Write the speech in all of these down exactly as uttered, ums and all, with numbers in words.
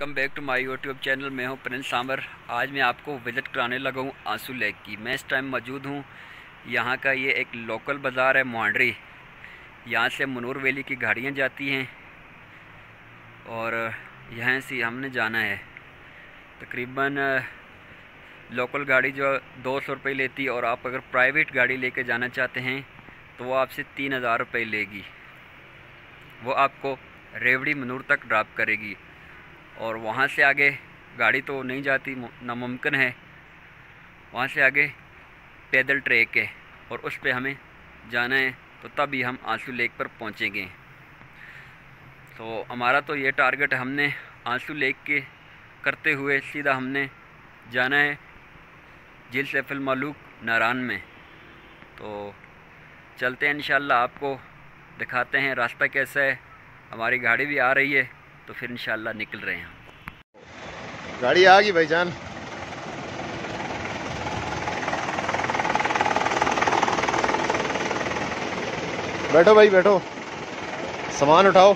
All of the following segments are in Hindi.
Welcome back to my YouTube channel. मैं हूं प्रिंस सामर। आज मैं आपको विज़िट कराने लगा हूं आंसू लेक की। मैं इस टाइम मौजूद हूं यहां का ये एक लोकल बाज़ार है मोहांडरी। यहां से मनूर वैली की गाड़ियां जाती हैं और यहाँ से हमने जाना है। तकरीबन लोकल गाड़ी जो दो सौ रुपये लेती है और आप अगर प्राइवेट गाड़ी लेके जाना चाहते हैं तो वो आपसे तीन हज़ार रुपये लेगी। वो आपको रेवड़ी मनूर तक ड्रॉप करेगी और वहाँ से आगे गाड़ी तो नहीं जाती, नामुमकिन है। वहाँ से आगे पैदल ट्रैक है और उस पे हमें जाना है, तो तभी हम आंसू लेक पर पहुँचेंगे। तो हमारा तो ये टारगेट है, हमने आंसू लेक के करते हुए सीधा हमने जाना है झील सैफ अल मलूक नारान में। तो चलते हैं, इंशाल्लाह आपको दिखाते हैं रास्ता कैसा है। हमारी गाड़ी भी आ रही है तो फिर इंशाल्लाह निकल रहे हैं। गाड़ी आ गई भाईजान। बैठो भाई बैठो, सामान उठाओ।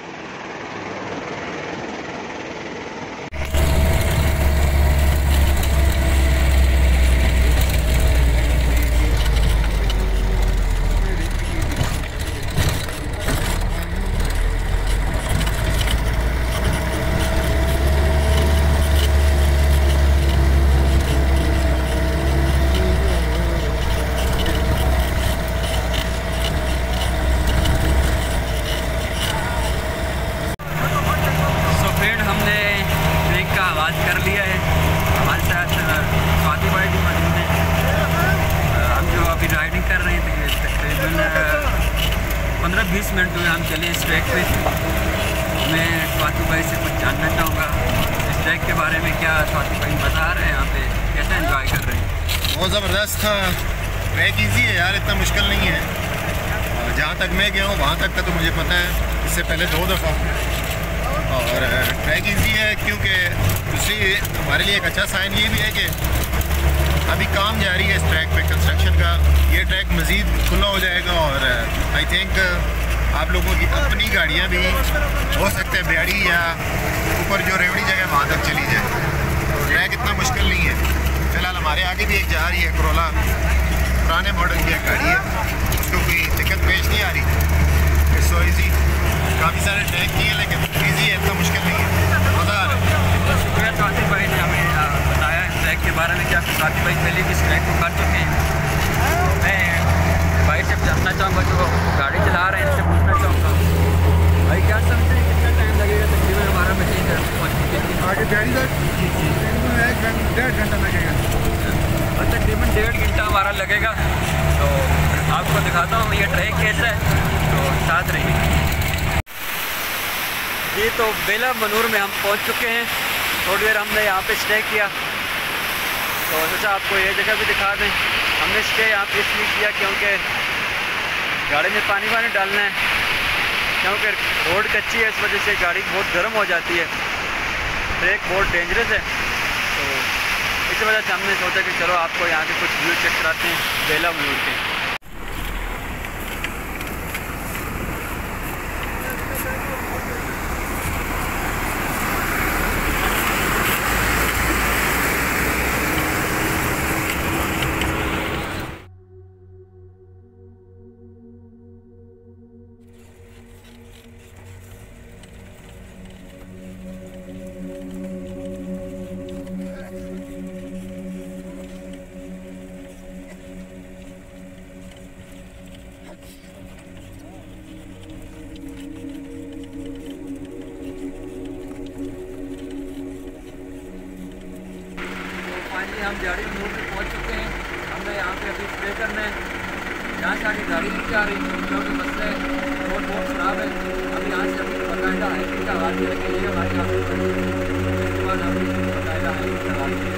कर लिया है, हमारे साथ स्वाति भाई भी मौजूद हैं। हम जो अभी राइडिंग कर रहे हैं तकरीबन पंद्रह बीस मिनट हुए हम चले इस ट्रैक पे। मैं स्वाति भाई से कुछ जानना चाहूँगा इस ट्रैक के बारे में। क्या स्वाति भाई बता रहे हैं, यहाँ पे कैसा एंजॉय कर रहे हैं? बहुत ज़बरदस्त ट्रैक, ईजी है यार, इतना मुश्किल नहीं है। जहाँ तक मैं गया हूँ वहाँ तक का तो मुझे पता है, इससे पहले दो दफ़ा। और ट्रैक ईजी है क्योंकि दूसरी हमारे लिए एक अच्छा साइन ये भी है कि अभी काम जारी है इस ट्रैक पे कंस्ट्रक्शन का। ये ट्रैक मज़ीद खुला हो जाएगा और आई थिंक आप लोगों की अपनी गाड़ियाँ भी हो सकते हैं ब्याड़ी या ऊपर जो रेवड़ी जगह वहाँ तक चली जाए। ट्रैक इतना मुश्किल नहीं है। फ़िलहाल हमारे आगे भी एक जा रही है करोला, पुराने मॉडल की एक गाड़ी है, उसको कोई दिक्कत पेश नहीं आ रही। सो ईजी, काफ़ी सारे ट्रैक किए लेकिन ईजी है, इतना मुश्किल नहीं है, मज़ा आ रहा है। शुक्रिया स्वाति भाई ने हमें बताया इस ट्रैक के बारे में। क्या स्वाति भाई पहले भी इस ट्रैक को कर चुके हैं? मैं भाई से जानना चाहूँगा, जो गाड़ी चला रहे हैं, इनसे पूछना चाहूँगा भाई क्या समझते हैं कितना टाइम लगेगा तकरीबन हमारा मशीन पहुँचने के लिए? आगे गाड़ी का एक डेढ़ घंटा लगेगा और तकरीबन डेढ़ घंटा हमारा लगेगा। तो आपको दिखाता हूँ ये ट्रैक कैसा है, तो साथ रहिए। जी तो बेला मनूर में हम पहुंच चुके हैं। थोड़ी देर हमने यहाँ पे स्टे किया, तो सोचा आपको ये जगह भी दिखा दें। हमने स्टे यहाँ पे इसलिए किया क्योंकि गाड़ी में पानी वानी डालना है, क्योंकि रोड कच्ची है, इस वजह से गाड़ी बहुत गर्म हो जाती है। ट्रैक बहुत डेंजरस है, तो इस वजह से हमने सोचा कि चलो आपको यहाँ के कुछ व्यू चेक कराते हैं बेला मनूर के। हम गाड़ी में मूव पे पहुँच चुके हैं। हमें यहाँ पे अभी स्टे करना है। यहाँ से आगे गाड़ी नहीं जा रही क्योंकि मसला रोड बहुत ख़राब है। अभी यहाँ से अभी बाकायदा हाईवे का आवाज़ लगेगी हमारे यहाँ पे, उसके बाद अभी बाकायदा हाईवे का आवाज़।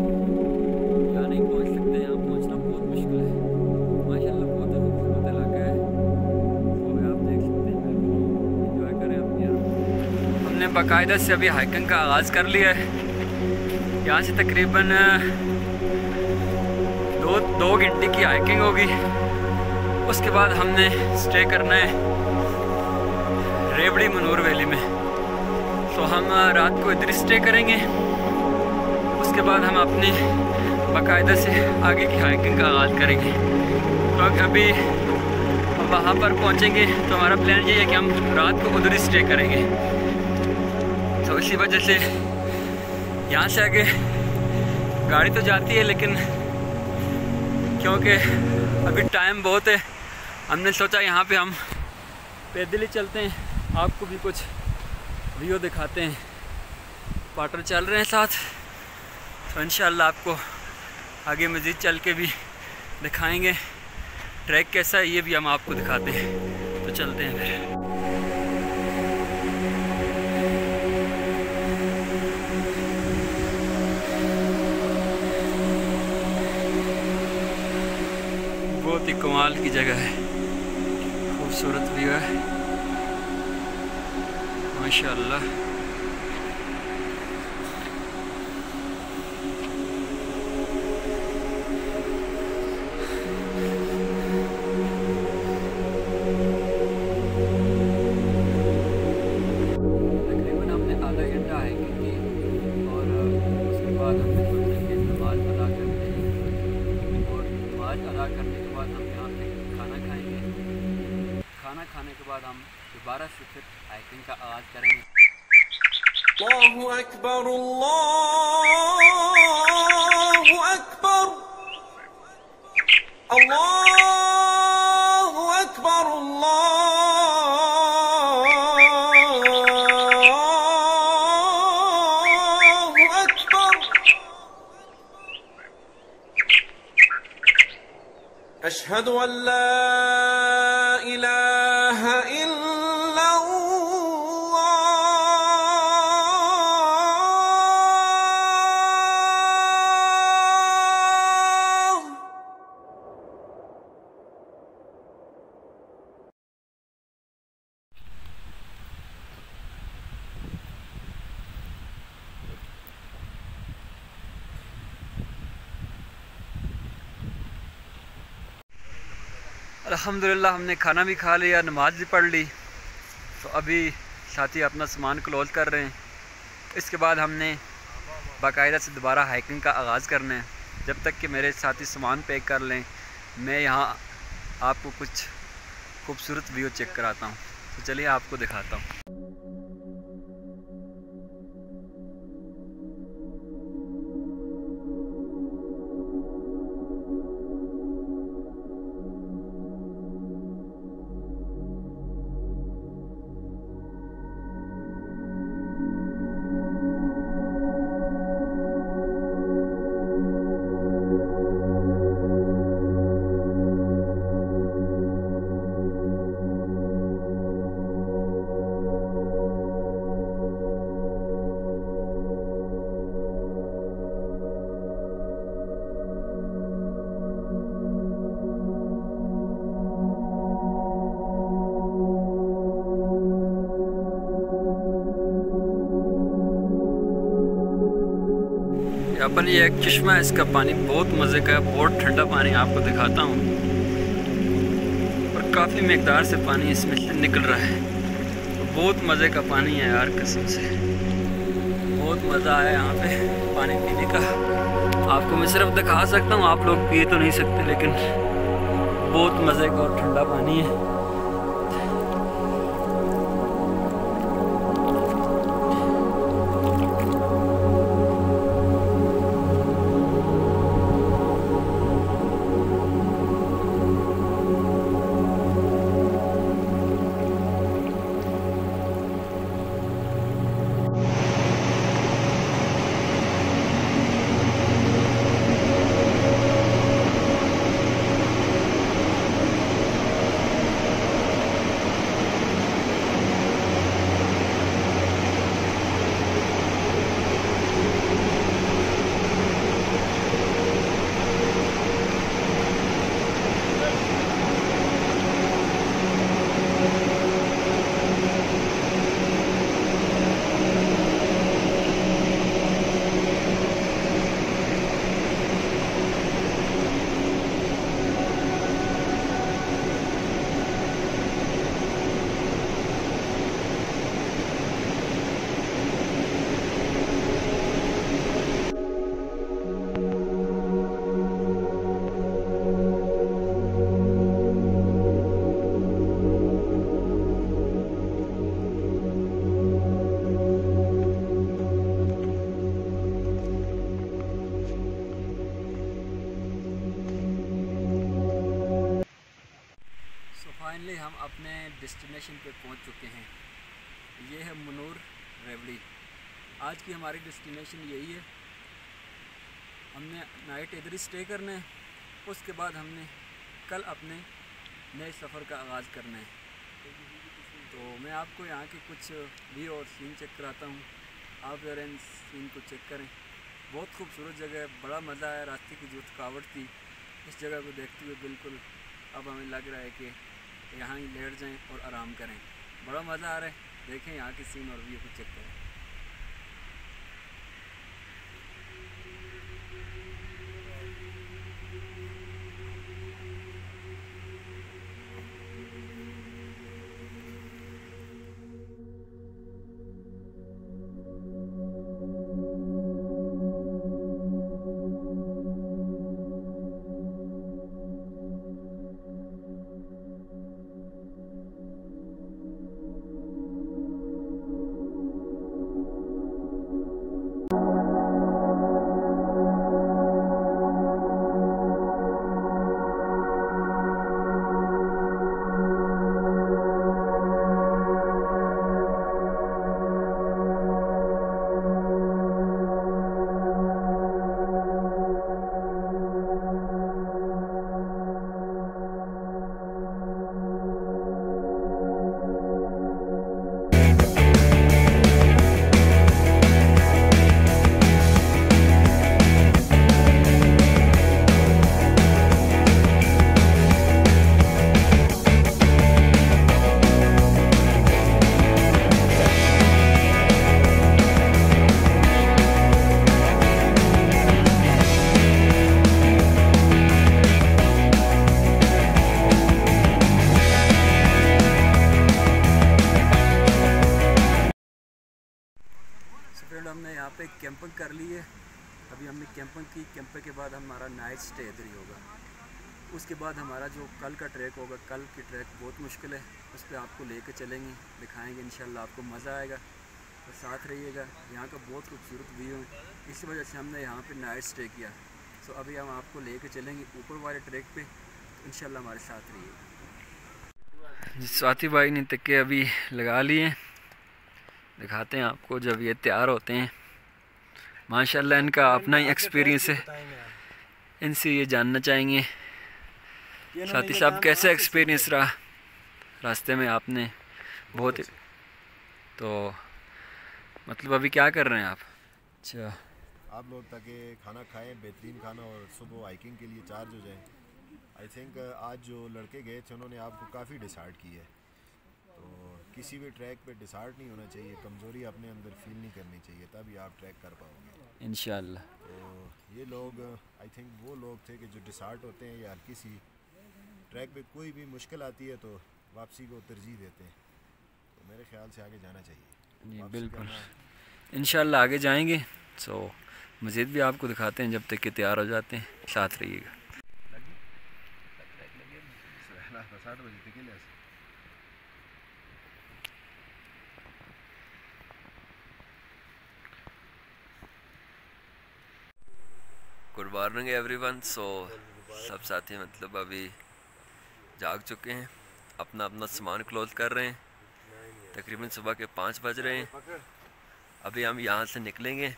माशाल्लाह बहुत खूबसूरत इलाका है। हमने बाकायदा से अभी हाइकिंग का आगाज़ कर लिया है। यहाँ से तकरीबन दो दो घंटे की हाइकिंग होगी। उसके बाद हमने स्टे करना है रेवड़ी मनूर वैली में। तो हम रात को इधर स्टे करेंगे। उसके बाद हम अपनी बाकायदा से आगे की हाइकिंग का आगाज़ करेंगे। क्योंकि अभी हम वहाँ पर पहुँचेंगे तो हमारा प्लान ये है कि हम रात को उधर ही स्टे करेंगे। तो इसी वजह से यहाँ से आगे गाड़ी तो जाती है, लेकिन क्योंकि अभी टाइम बहुत है, हमने सोचा यहाँ पे हम पैदल ही चलते हैं, आपको भी कुछ व्यू दिखाते हैं। पार्टनर चल रहे हैं साथ, तो इंशाल्लाह आपको आगे मज़ीद चल के भी दिखाएंगे। ट्रैक कैसा है ये भी हम आपको दिखाते हैं। तो चलते हैं फिर। बहुत ही कमाल की जगह है, खूबसूरत व्यू है माशाअल्लाह। तकरीबन हमने आधा घंटा हाइकिंग की और उसके बाद हमने सोचा कि नमाज अदा करते हैं और नमाज अदा करने के बाद हम यहाँ पे खाना खाएंगे। खाना खाने के बाद हम दोबारा से फिर हाइकिंग का आगाज़ करेंगे। अल्लाहु अकबर, अल्लाहु अकबर, अल्लाहु अकबर, अल्लाहु अकबर। अशहदु अल्ला इलाहा अल्हम्दुलिल्लाह हमने खाना भी खा लिया, नमाज भी पढ़ ली। तो अभी साथी अपना सामान क्लोज़ कर रहे हैं। इसके बाद हमने बाकायदा से दोबारा हाइकिंग का आगाज़ करना है। जब तक कि मेरे साथी सामान पैक कर लें, मैं यहाँ आपको कुछ खूबसूरत व्यू चेक कराता हूँ। तो चलिए आपको दिखाता हूँ। अपन ये एक चश्मा है, इसका पानी बहुत मज़े का है, बहुत ठंडा पानी आपको दिखाता हूँ। और काफ़ी मकदार से पानी इसमें से निकल रहा है। तो बहुत मज़े का पानी है यार, कसम से बहुत मज़ा आया यहाँ पे पानी पीने का। आपको मैं सिर्फ दिखा सकता हूँ, आप लोग पी तो नहीं सकते, लेकिन बहुत मज़े का और ठंडा पानी है। हम अपने डेस्टिनेशन पे पहुंच चुके हैं। ये है मनूर रेवड़ी। आज की हमारी डेस्टिनेशन यही है। हमने नाइट इधर ही स्टे करना है, उसके बाद हमने कल अपने नए सफ़र का आगाज़ करना है। तो मैं आपको यहाँ के कुछ व्यू और सीन चेक कराता हूँ, आप ज़रा इन सीन को चेक करें। बहुत खूबसूरत जगह है, बड़ा मज़ा आया। रास्ते की जो थकावट थी इस जगह को देखते हुए बिल्कुल अब हमें लग रहा है कि यहाँ ही लेट जाएं और आराम करें। बड़ा मज़ा आ रहा है। देखें यहाँ के सीन और व्यू को चेक करें। फ्रेंड हमने यहाँ पे कैंपिंग कर ली है। अभी हमने कैंपिंग की। कैंपिंग के बाद हमारा नाइट स्टे इधर ही होगा। उसके बाद हमारा जो कल का ट्रैक होगा, कल की ट्रैक बहुत मुश्किल है, उस पर आपको लेके चलेंगे, दिखाएंगे। इंशाल्लाह आपको मज़ा आएगा, तो साथ रहिएगा। यहाँ का बहुत खूबसूरत व्यू है, इस वजह से हमने यहाँ पे नाइट स्टे किया। सो अभी हम आपको लेके चलेंगे ऊपर वाले ट्रैक पे, तो इंशाल्लाह हमारे साथ रहिएगा। स्वाति भाई ने तक के अभी लगा लिए, दिखाते हैं आपको जब ये तैयार होते हैं। माशाल्लाह इनका अपना ही एक्सपीरियंस है, इनसे ये जानना चाहेंगे। साथी साहब, कैसा एक्सपीरियंस रहा रास्ते में आपने? बहुत तो मतलब अभी क्या कर रहे हैं आप? अच्छा, आप लोग ताकि खाना खाएं, बेहतरीन खाना, और सुबह हाइकिंग के लिए चार्ज हो जाएं। आई थिंक आज जो लड़के गए थे उन्होंने आपको काफ़ी डिसार्ट की है। तो किसी भी ट्रैक पे डिसार्ट नहीं होना चाहिए, कमज़ोरी अपने अंदर फील नहीं करनी चाहिए, तभी आप ट्रैक कर पाओगे इंशाल्लाह। तो ये लोग आई थिंक वो लोग थे कि जो डिसार्ट होते हैं या हल्की सी ट्रैक पे कोई भी मुश्किल आती है तो वापसी को तरजीह देते हैं। तो मेरे ख्याल से आगे जाना चाहिए जी बिल्कुल, इंशाल्लाह आगे जाएंगे। सो मज़ीद भी आपको दिखाते हैं जब तक कि तैयार हो जाते हैं, साथ रहिएगा। Good morning everyone. सो सब साथी मतलब अभी जाग चुके हैं, अपना अपना सामान क्लोज कर रहे हैं। तकरीबन सुबह के पाँच बज रहे हैं। अभी हम यहाँ से निकलेंगे।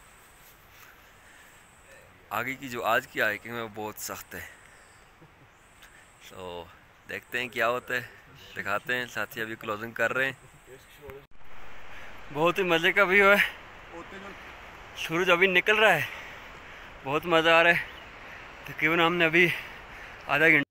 आगे की जो आज की हाइकिंग है वो बहुत सख्त है, तो देखते हैं क्या होता है, दिखाते हैं। साथी अभी क्लोजिंग कर रहे हैं। बहुत ही मज़े का व्यू है, सूरज अभी निकल रहा है, बहुत मज़ा आ रहा है। तकरीबन हमने अभी आधा घंटा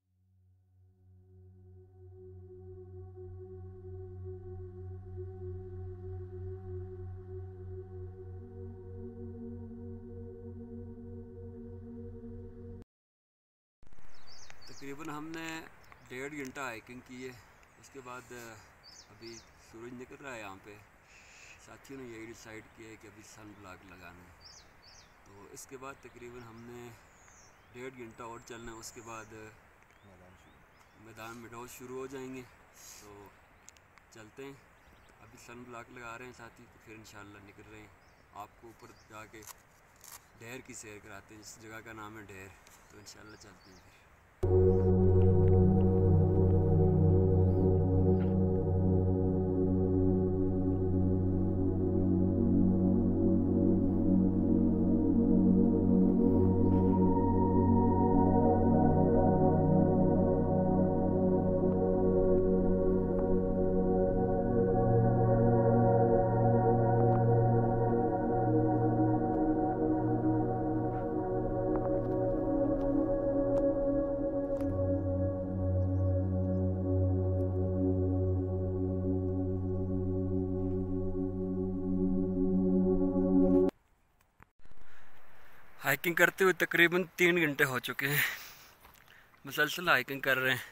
तकरीबन हमने डेढ़ घंटा हाइकिंग की है। उसके बाद अभी सूरज निकल रहा है। यहाँ पे साथियों ने यही डिसाइड किया है कि अभी सन ब्लॉक लगाना है। तो इसके बाद तकरीबन हमने डेढ़ घंटा और चलना है। उसके बाद मैदान में डॉज शुरू हो जाएंगे। तो चलते हैं, अभी सन ब्लॉक लगा रहे हैं साथी, तो फिर इंशाल्लाह निकल रहे हैं। आपको ऊपर जाके ढेर की सैर कराते हैं, इस जगह का नाम है ढेर। तो इंशाल्लाह चलते हैं फिर। हाइकिंग करते हुए तकरीबन तीन घंटे हो चुके हैं। मुसलसल हाइकिंग कर रहे हैं।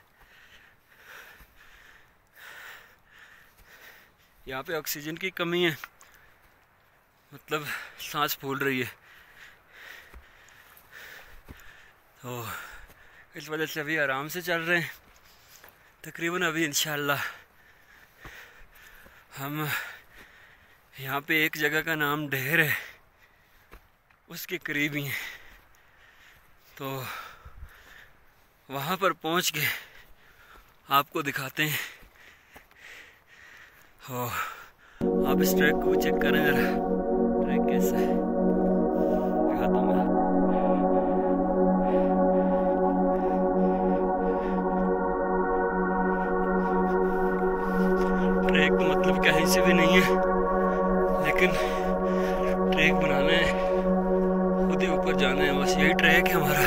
यहाँ पे ऑक्सीजन की कमी है, मतलब सांस फूल रही है, तो इस वजह से अभी आराम से चल रहे हैं। तकरीबन अभी इंशाल्लाह हम यहाँ पे एक जगह का नाम ढेर है, उसके करीब ही हैं, तो वहाँ पर पहुँच के आपको दिखाते हैं। हो आप इस ट्रैक को चेक करें ज़रा, ट्रैक कैसा है दिखाता हूँ मैं। ट्रैक तो मतलब कहीं से भी नहीं है, लेकिन ट्रैक बनाना है, खुद ही ऊपर जाना है, बस यही ट्रैक है हमारा।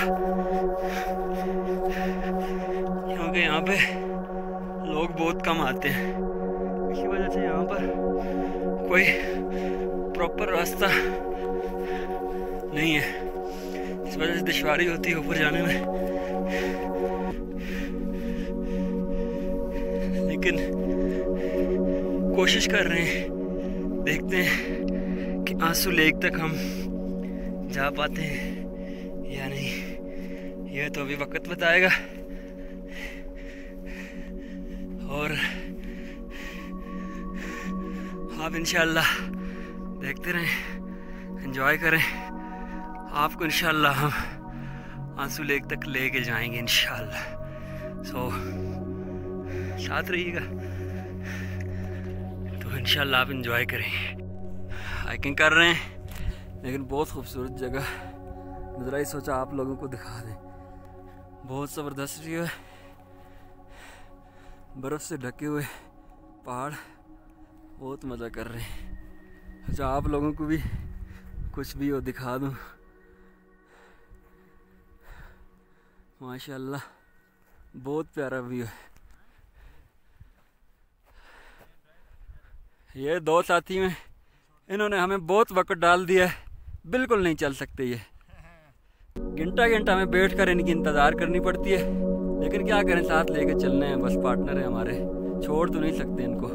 क्योंकि यहाँ पे लोग बहुत कम आते हैं, इसी वजह से यहाँ पर कोई प्रॉपर रास्ता नहीं है, इस वजह से दुश्वारी होती है ऊपर जाने में। लेकिन कोशिश कर रहे हैं, देखते हैं कि आंसू लेक तक हम जा पाते हैं या नहीं, यह तो अभी वक्त बताएगा। और आप इंशाल्लाह देखते रहें, एंजॉय करें। आपको इंशाल्लाह हम आंसू लेक तक लेके जाएंगे इंशाल्लाह। सो साथ रहिएगा, तो इंशाल्लाह आप एंजॉय करें। हाइकिंग कर रहे हैं, लेकिन बहुत खूबसूरत जगह, नज़रा ही सोचा आप लोगों को दिखा दें। बहुत ज़बरदस्त व्यू है, बर्फ़ से ढके हुए पहाड़, बहुत मज़ा कर रहे हैं। अच्छा आप लोगों को भी कुछ भी हो दिखा दूँ। माशाल्लाह बहुत प्यारा व्यू है। ये दो साथी में इन्होंने हमें बहुत वक्त डाल दिया है, बिल्कुल नहीं चल सकते। ये घंटा घंटा में बैठ कर इनकी इंतज़ार करनी पड़ती है, लेकिन क्या करें, साथ लेके चलने हैं, बस पार्टनर है हमारे, छोड़ तो नहीं सकते इनको।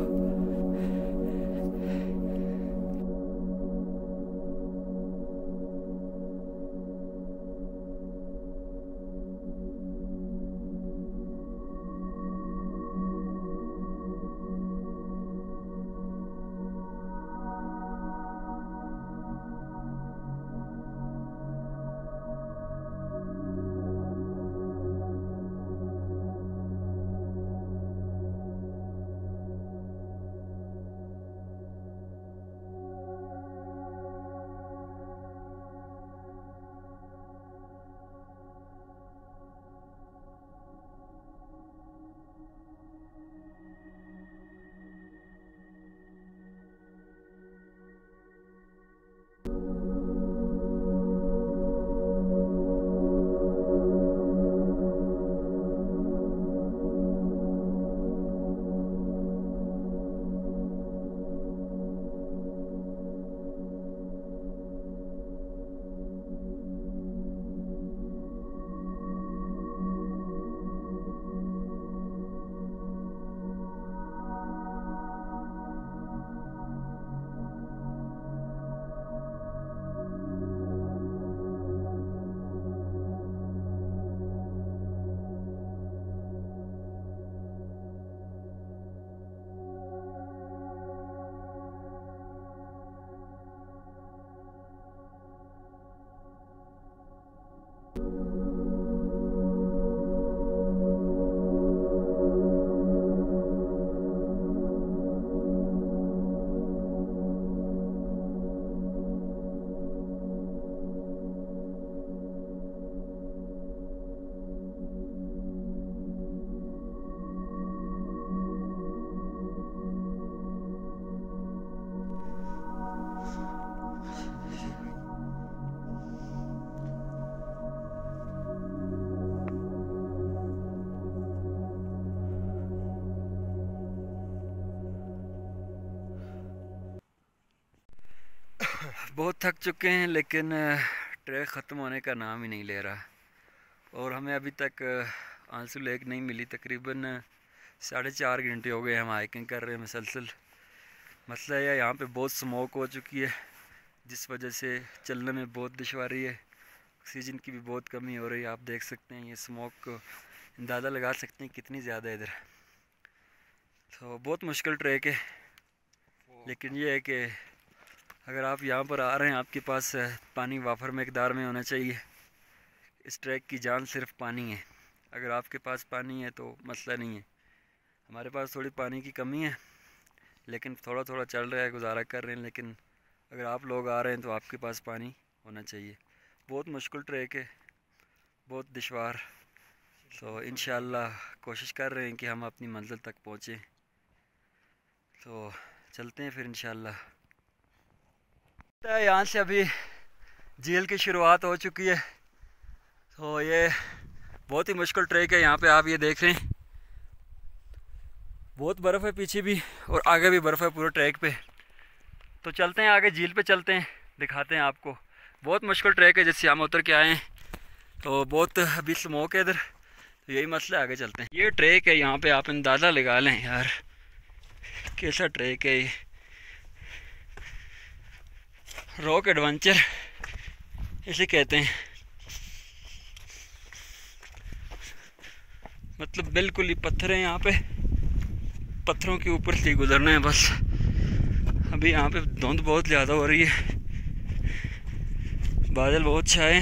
बहुत थक चुके हैं, लेकिन ट्रैक ख़त्म होने का नाम ही नहीं ले रहा और हमें अभी तक आंसू लेक नहीं मिली। तकरीबन साढ़े चार घंटे हो गए हम हाइकिंग कर रहे हैं मुसलसल। मसला यह यहाँ पे बहुत स्मोक हो चुकी है जिस वजह से चलने में बहुत दुश्वारी है। ऑक्सीजन की भी बहुत कमी हो रही है। आप देख सकते हैं ये स्मोक को अंदाज़ा लगा सकते हैं कितनी ज़्यादा है इधर। तो बहुत मुश्किल ट्रैक है, लेकिन ये है कि अगर आप यहाँ पर आ रहे हैं आपके पास पानी वाफर मकदार में होना चाहिए। इस ट्रैक की जान सिर्फ पानी है। अगर आपके पास पानी है तो मसला नहीं है। हमारे पास थोड़ी पानी की कमी है, लेकिन थोड़ा थोड़ा चल रहा है, गुजारा कर रहे हैं। लेकिन अगर आप लोग आ रहे हैं तो आपके पास पानी होना चाहिए। बहुत मुश्किल ट्रैक है, बहुत दुश्वार। तो इंशाअल्लाह कोशिश कर रहे हैं कि हम अपनी मंजिल तक पहुँचें। तो चलते हैं फिर इंशाअल्लाह। यहाँ से अभी झील की शुरुआत हो चुकी है। तो ये बहुत ही मुश्किल ट्रैक है। यहाँ पे आप ये देख रहे हैं बहुत बर्फ़ है पीछे भी और आगे भी बर्फ़ है पूरे ट्रैक पे। तो चलते हैं आगे, झील पे चलते हैं, दिखाते हैं आपको। बहुत मुश्किल ट्रैक है जिससे हम उतर के आए हैं। तो बहुत अभी स्मोक है इधर, तो यही मसला है। आगे चलते हैं। ये ट्रैक है, यहाँ पे आप अंदाज़ा लगा लें यार कैसा ट्रैक है ये। रॉक एडवेंचर इसे कहते हैं। मतलब बिल्कुल ही पत्थर हैं यहाँ पे, पत्थरों के ऊपर से गुजरना है बस। अभी यहाँ पे धुंध बहुत ज़्यादा हो रही है, बादल बहुत छाए।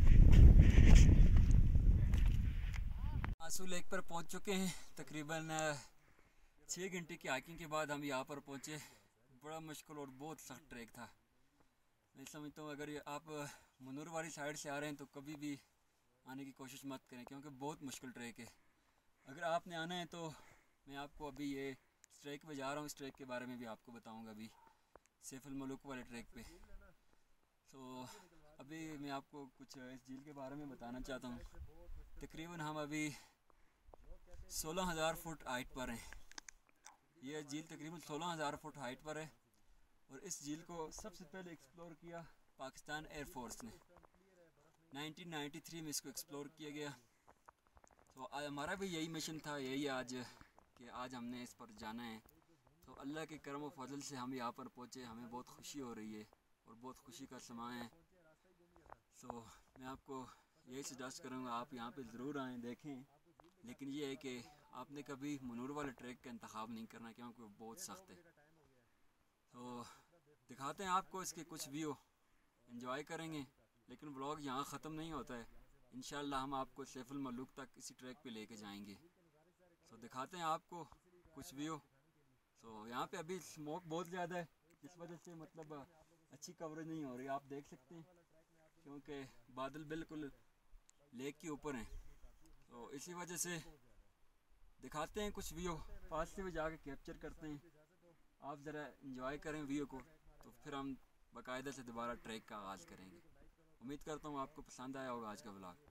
आंसू लेक पर पहुँच चुके हैं। तकरीबन छः घंटे की हाइकिंग के बाद हम यहाँ पर पहुँचे। बड़ा मुश्किल और बहुत सख्त ट्रैक था। मैं समझता हूँ अगर आप मनूर वाली साइड से आ रहे हैं तो कभी भी आने की कोशिश मत करें, क्योंकि बहुत मुश्किल ट्रैक है। अगर आपने आना है तो मैं आपको अभी ये इस ट्रैक पे जा रहा हूँ, इस ट्रैक के बारे में भी आपको बताऊँगा अभी सैफुल मलूक वाले ट्रैक पे। तो अभी मैं आपको कुछ इस झील के बारे में बताना चाहता हूँ। तकरीबन हम अभी सोलह हज़ार फुट हाइट पर हैं। ये झील तकरीबन सोलह हज़ार फुट हाइट पर है और इस झील को सबसे पहले एक्सप्लोर किया पाकिस्तान एयरफोर्स ने। नाइनटीन नाइंटी थ्री में इसको एक्सप्लोर किया गया। तो आज हमारा भी यही मिशन था, यही आज कि आज हमने इस पर जाना है। तो अल्लाह के करम व फजल से हम यहाँ पर पहुँचे। हमें बहुत खुशी हो रही है और बहुत खुशी का समय है। तो मैं आपको यही सजेस्ट करूँगा आप यहाँ पे ज़रूर आएँ, देखें। लेकिन ये है कि आपने कभी मनूर वाले ट्रैक का इंतखाब नहीं करना, क्योंकि वो बहुत सख्त है। तो दिखाते हैं आपको इसके कुछ व्यू, एंजॉय करेंगे। लेकिन व्लॉग यहाँ ख़त्म नहीं होता है। इंशाअल्लाह हम आपको सैफुल मलूक तक इसी ट्रैक पे लेके जाएंगे। तो दिखाते हैं आपको कुछ व्यू। तो यहाँ पे अभी स्मोक बहुत ज़्यादा है, इस वजह से मतलब अच्छी कवरेज नहीं हो रही। आप देख सकते हैं क्योंकि बादल बिल्कुल लेक के ऊपर हैं। तो इसी वजह से दिखाते हैं कुछ व्यू, पास से भी जाके कैप्चर करते हैं। आप ज़रा इंजॉय करें व्यू को, तो फिर हम बाकायदा से दोबारा ट्रैक का आगाज़ करेंगे। उम्मीद करता हूँ आपको पसंद आया होगा आज का व्लॉग।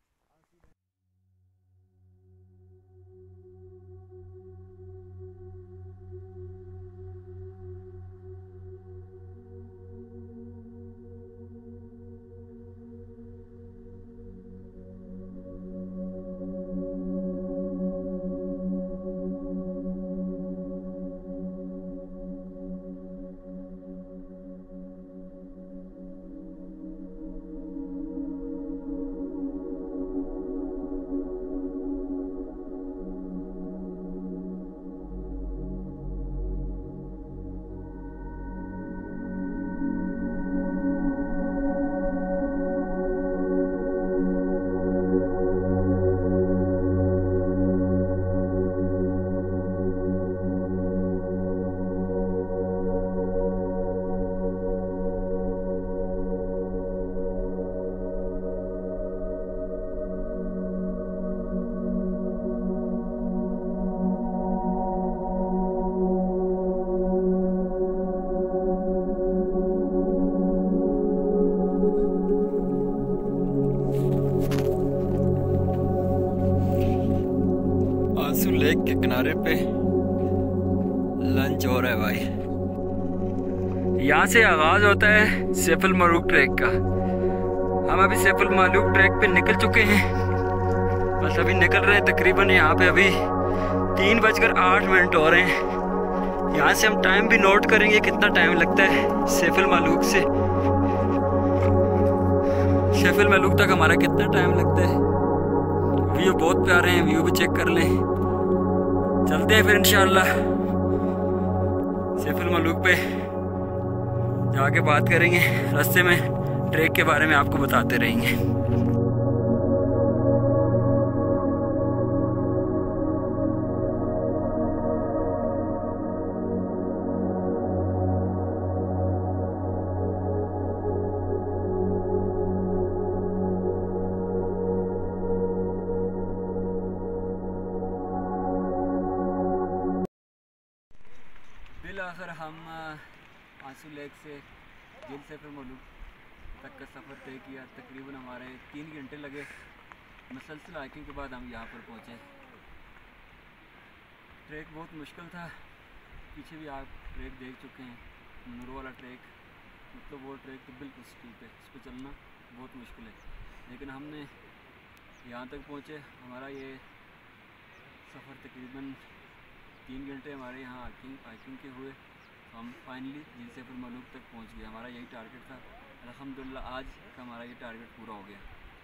लेक के किनारे पे लंच हो रहा है भाई। यहाँ से आगाज होता है सैफुल मलूक ट्रैक का। हम अभी सैफुल मालूक ट्रैक पे निकल चुके हैं, बस अभी निकल रहे हैं। तकरीबन यहाँ पे अभी तीन बजकर आठ मिनट हो रहे हैं। यहाँ से हम टाइम भी नोट करेंगे कितना टाइम लगता है सैफुल मालूक से सैफुल मालूक तक हमारा कितना टाइम लगता है। व्यू बहुत प्यारे हैं, व्यू भी चेक कर लें। चलते हैं फिर इंशाल्लाह सैफुल मालूक पे जाके बात करेंगे। रास्ते में ट्रैक के बारे में आपको बताते रहेंगे। बिलाखिर हम आंसू लेक से झील सैफुल मालूक तक का सफ़र तय किया। तकरीबन हमारे तीन घंटे लगे। मुसलसल हाइकिंग के बाद हम यहाँ पर पहुँचे। ट्रैक बहुत मुश्किल था, पीछे भी आप ट्रैक देख चुके हैं। मनूर वाला ट्रैक, मतलब वो ट्रैक तो बिल्कुल स्टीप है, इस पर चलना बहुत मुश्किल है। लेकिन हमने यहाँ तक पहुँचे। हमारा ये सफ़र तकरीबन तीन घंटे हमारे यहाँ हाइकिंग हाइकिंग के हुए। हम फाइनली झील सैफुल मालूक तक पहुँच गए। हमारा यही टारगेट था। अल्हम्दुलिल्लाह आज का हमारा ये टारगेट पूरा हो गया।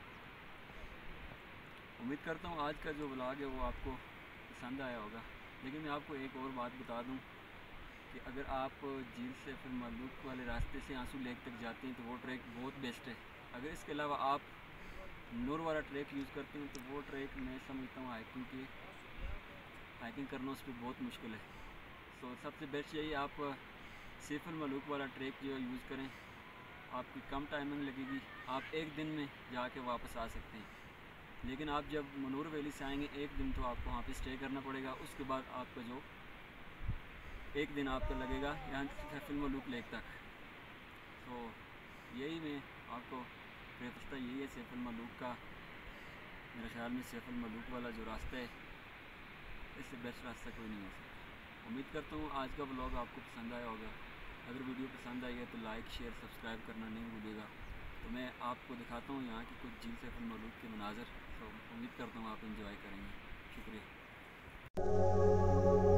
उम्मीद करता हूँ आज का जो व्लॉग है वो आपको पसंद आया होगा। लेकिन मैं आपको एक और बात बता दूँ कि अगर आप झील सैफुल मालूक वाले रास्ते से आंसू लेक तक जाते हैं तो वो ट्रैक बहुत बेस्ट है। अगर इसके अलावा आप नूर वाला ट्रैक यूज़ करते हैं तो वो ट्रैक मैं समझता हूँ हाइकिंग के हाइकिंग करना उस पर बहुत मुश्किल है। तो सबसे बेस्ट यही आप सैफुल मालूक वाला ट्रैक जो है यूज़ करें। आपकी कम टाइमिंग लगेगी, आप एक दिन में जाके वापस आ सकते हैं। लेकिन आप जब मनूर वैली से आएंगे एक दिन तो आपको वहाँ पे स्टे करना पड़ेगा। उसके बाद आपका जो एक दिन आपका लगेगा यहाँ सैफुल मालूक लेक तक। तो यही मैं आपको बेहतर यही है सैफुल मालूक का। मेरे ख्याल में सैफुल मालूक वाला जो रास्ता है इससे बेस्ट रास्ता कोई नहीं हो सकता। उम्मीद करता हूँ आज का ब्लॉग आपको पसंद आया होगा। अगर वीडियो पसंद आई है तो लाइक शेयर सब्सक्राइब करना नहीं भूलिएगा। तो मैं आपको दिखाता हूँ यहाँ की कुछ झील सैफुल मालूक के मनाज़र। तो उम्मीद करता हूँ आप इंजॉय करेंगे। शुक्रिया।